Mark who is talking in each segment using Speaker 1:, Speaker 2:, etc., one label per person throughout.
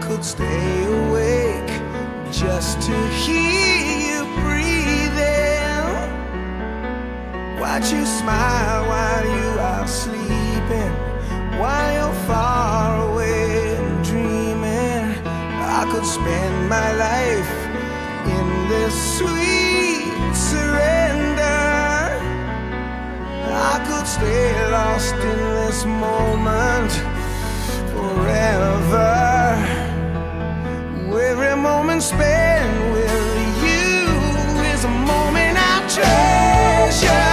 Speaker 1: could stay awake just to hear you breathing. Watch you smile while you are sleeping, while you're far away and dreaming. I could spend my life in this sweet surrender. I could stay lost in this moment forever. Every moment spent with you is a moment I treasure.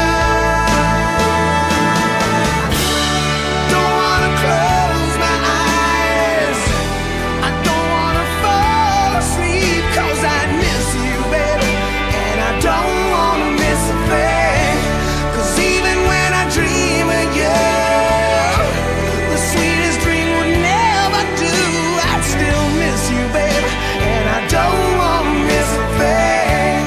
Speaker 1: Don't wanna close my eyes, I don't wanna fall asleep, 'cause I miss you, baby, and I don't wanna miss a thing. 'Cause even when I dream of you, the sweetest dream would never do. I'd still miss you, baby, and I don't wanna miss a thing.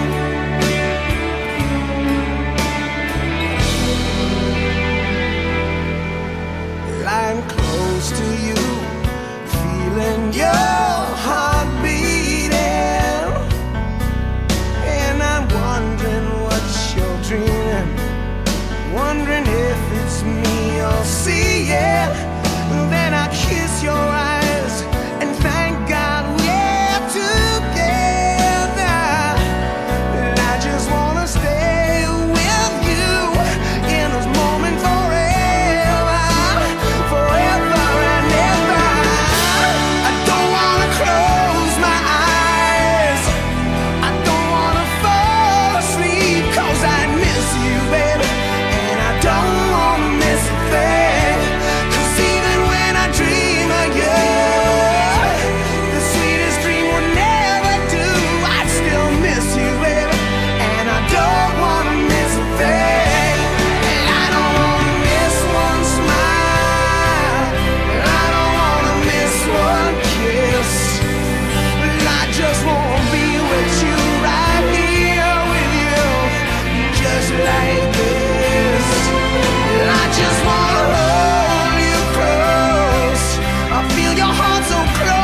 Speaker 1: Lying close to you, feeling your heart beating, and I'm wondering what you're dreaming, wondering if it's me you're seeing. Then I kiss your eyes and thank God we're together. And I just wanna stay with you in this moment forever, forever and ever. I don't wanna close my eyes, I don't wanna fall asleep, 'cause I miss you, baby, and I don't wanna miss a thing. 'Cause even when I dream of you, the sweetest dream would never do. I'd still miss you, baby, and I don't wanna miss a thing. And I don't wanna miss one smile, I don't wanna miss one kiss, but I just wanna be with you, right here with you, just like this. And I just wanna hold you close, I feel your heart so close.